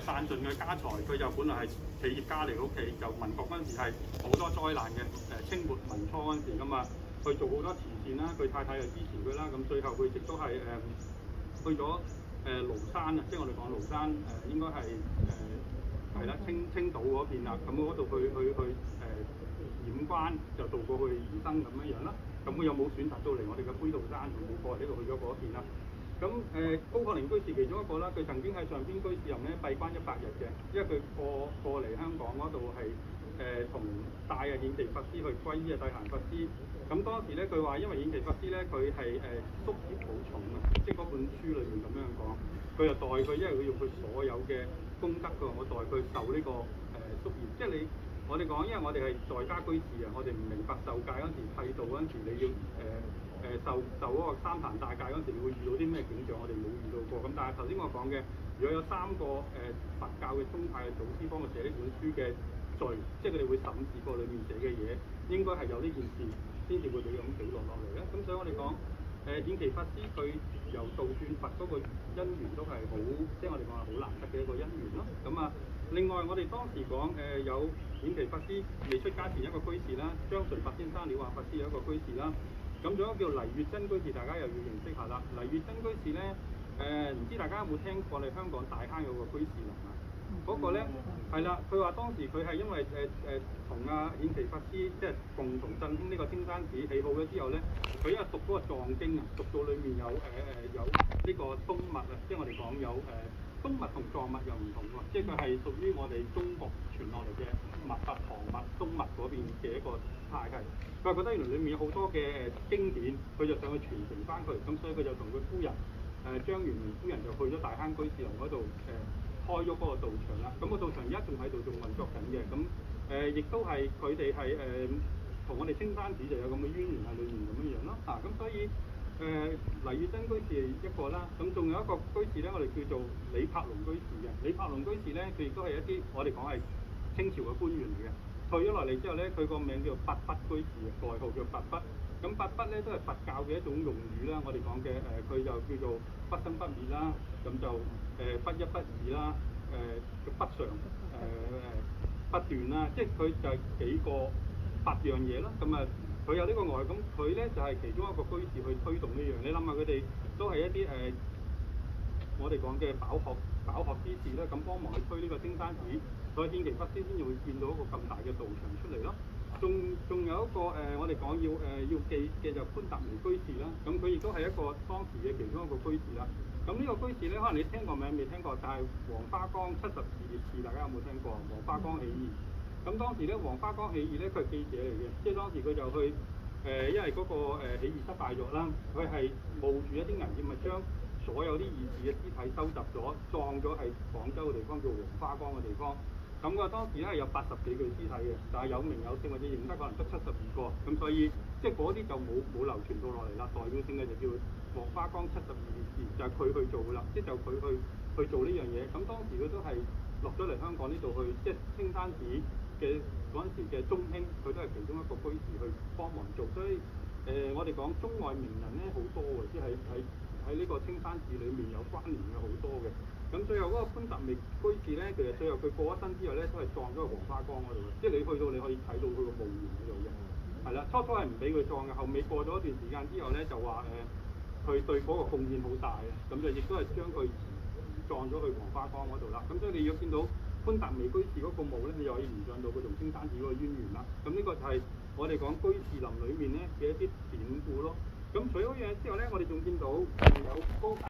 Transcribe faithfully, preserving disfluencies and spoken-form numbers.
散盡嘅家財，佢就本來係企業家嚟嘅屋企，就民國嗰陣時係好多災難嘅，誒清末民初嗰陣時咁啊，去做好多慈善啦，佢太太又支持佢啦，咁最後佢亦都係誒去咗誒廬山啊，即係我哋講廬山誒、呃、應該係誒係啦青青島嗰邊啦，咁嗰度去去去誒、呃、掩關就渡過去宜生咁樣樣啦，咁佢有冇選擇到嚟我哋嘅杯渡山，冇過嚟呢度去咗嗰邊啦。咁誒、呃、高鶴齡居士其中一個啦，佢曾經喺上邊居士任咧閉關一百日嘅，因為佢過過嚟香港嗰度係誒同帶啊顯奇法師去歸依啊諦閑法師。咁當時咧佢話因為顯奇法師咧佢係誒宿業好重啊，即係嗰本書裏面咁樣講，佢就代佢，因為佢用佢所有嘅功德㗎，我代佢受呢、這個誒、呃、宿業，即係你我哋講，因為我哋係在家居士啊，我哋唔明白受戒嗰陣時剃度嗰陣時你要誒。呃誒、呃、受受嗰個三壇大戒嗰陣時，你會遇到啲咩景象？我哋冇遇到過。咁但係頭先我講嘅，如果有三個誒、呃、佛教嘅宗派嘅祖師幫佢寫呢本書嘅序，即係佢哋會審視過裏面寫嘅嘢，應該係有呢件事先至會俾咁記錄落嚟咧。咁所以我哋講誒顯奇法師佢由道轉佛嗰個因緣都係好，即係我哋講係好難得嘅一個因緣咯。咁啊，另外我哋當時講誒、呃、有顯奇法師未出家前一個居士啦，張純佛先生、了華法師有一個居士啦。咁仲有一個叫黎月真居士，大家又要認識下啦。黎月真居士咧，誒、呃、唔知大家有冇聽過？我哋香港大坑有個居士林啊，嗰、那個咧係啦，佢話當時佢係因為誒誒同阿顯奇法師即係共同振興呢個青山寺起好咗之後咧，佢因為讀嗰個藏經啊，讀到裡面有誒誒、呃、有呢個東密啊，即係我哋講有誒、呃、東密同藏密又唔同喎，即係佢係屬於我哋中國傳落嚟嘅密法唐密、東密嗰邊嘅一個派系。佢話覺得原來裡面有好多嘅誒經典，佢就想去傳承翻佢，咁所以佢就同佢夫人誒、呃、張元明夫人就去咗大坑居士林嗰度誒開咗嗰個道場啦。咁、那個道場而家仲喺度仲運作緊嘅，咁誒亦都係佢哋係誒同我哋青山寺就有咁嘅淵源喺裏面咁樣樣咯。啊，咁所以誒、呃、黎月真居士一個啦，咁仲有一個居士咧，我哋叫做李柏龍居士嘅。李柏龍居士咧，佢亦都係一啲我哋講係清朝嘅官員嚟嘅。退咗落嚟之後咧，佢個名叫八筆居士嘅，代號叫八筆。咁八筆咧都係佛教嘅一種用語啦。我哋講嘅誒，佢、呃、就叫做不生不滅啦，咁就誒、呃、不一不二啦，誒、呃、嘅不常誒誒、呃、不斷啦，即係佢就係幾個八樣嘢啦。咁啊，佢有呢個外，咁佢咧就係、是、其中一個居士去推動呢樣。你諗下，佢哋都係一啲誒、呃，我哋講嘅飽學飽學之士啦，咁幫忙去推呢個青山寺。所以顯奇法師先至會見到一個咁大嘅道場出嚟咯。仲仲有一個誒、呃，我哋講要誒、呃、要記嘅就潘達明居士啦。咁佢亦都係一個當時嘅其中一個居士啦。咁呢個居士咧，可能你聽過名未聽過，但係黃花崗七十二烈士，大家有冇聽過？黃花崗起義。咁當時咧，黃花崗起義咧，佢係記者嚟嘅，即係當時佢就去誒、呃，因為嗰、那個、呃、起義失敗咗啦，佢係冒住一啲危險，咪將所有啲義士嘅屍體收集咗，葬咗喺廣州嘅地方叫黃花崗嘅地方。咁個當時咧係有八十幾具屍體嘅，但係有名有姓或者認得可能得七十二個，咁所以即係嗰啲就冇冇流傳到落嚟啦。代表性嘅就叫黃花崗七十二烈士，就係、是、佢去做㗎啦，即係就佢、是、去去做呢樣嘢。咁當時佢都係落咗嚟香港呢度去，即係青山寺嘅嗰陣時嘅中興，佢都係其中一個居士去幫忙做。所以誒、呃，我哋講中外名人咧好多嘅，即係喺喺呢個青山寺裡面有關聯嘅好多嘅。咁最後嗰個潘達明居士咧，其實最後佢過咗身之後咧，都係葬咗喺黃花崗嗰度嘅，即係你去到你可以睇到佢個墓園喺度嘅，係啦。初初係唔俾佢葬嘅，後尾過咗一段時間之後咧，就話誒佢對嗰個貢獻好大嘅，咁就亦都係將佢葬咗去黃花崗嗰度啦。咁所以你如果見到潘達明居士嗰個墓咧，你又可以聯想到佢同青山寺嗰個淵源啦。咁呢個就係我哋講居士林裡面咧嘅一啲典故咯。咁除咗呢樣之後咧，我哋仲見到有高